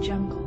Jungle.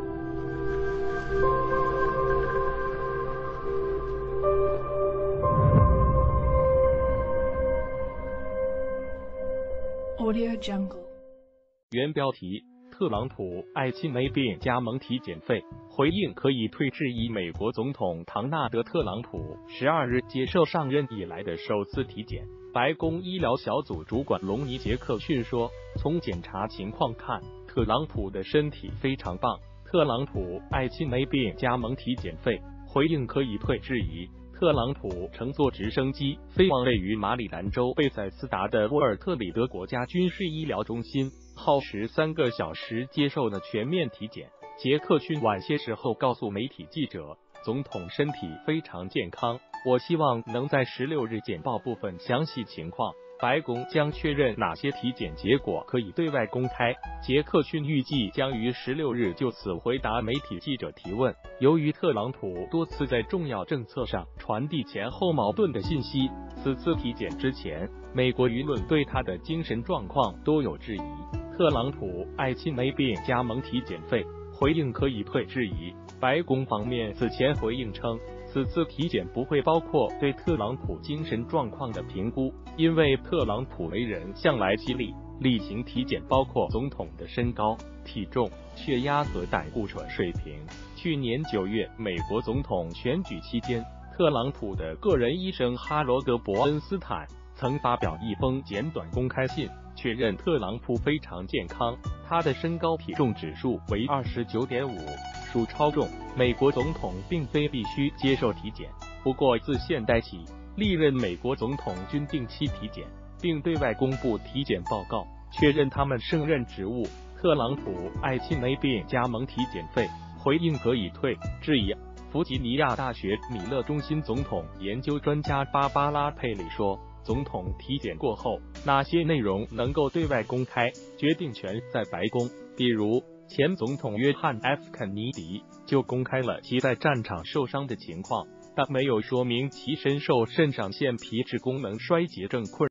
Audio Jungle. 原标题：特朗普爱亲没病加盟体检费，回应可以退质疑。美国总统唐纳德·特朗普12日接受上任以来的首次体检。白宫医疗小组主管隆尼·杰克逊说，从检查情况看，特朗普的身体非常棒。特朗普爱亲没病加盟体检费，回应可以退质疑。特朗普乘坐直升机飞往位于马里兰州贝塞斯达的沃尔特里德国家军事医疗中心，耗时3个小时接受了全面体检。杰克逊晚些时候告诉媒体记者，总统身体非常健康，我希望能在16日简报部分详细情况。白宫将确认哪些体检结果可以对外公开。杰克逊预计将于16日就此回答媒体记者提问。由于特朗普多次在重要政策上传递前后矛盾的信息，此次体检之前，美国舆论对他的精神状况多有质疑。特朗普爱亲没病加盟体检费，回应可以退质疑。白宫方面此前回应称，此次体检不会包括对特朗普精神状况的评估，因为特朗普为人向来犀利。例行体检包括总统的身高、体重、血压和胆固醇水平。去年9月，美国总统选举期间，特朗普的个人医生哈罗德·伯恩斯坦曾发表一封简短公开信，确认特朗普非常健康，他的身高体重指数为29.5。属超重。美国总统并非必须接受体检，不过自现代起，历任美国总统均定期体检，并对外公布体检报告，确认他们胜任职务。特朗普爱亲没病加盟体检费，回应可以退质疑。弗吉尼亚大学米勒中心总统研究专家芭芭拉·佩里说，总统体检过后，哪些内容能够对外公开，决定权在白宫。比如前总统约翰 ·F. 肯尼迪就公开了其在战场受伤的情况，但没有说明其深受肾上腺皮质功能衰竭症困扰。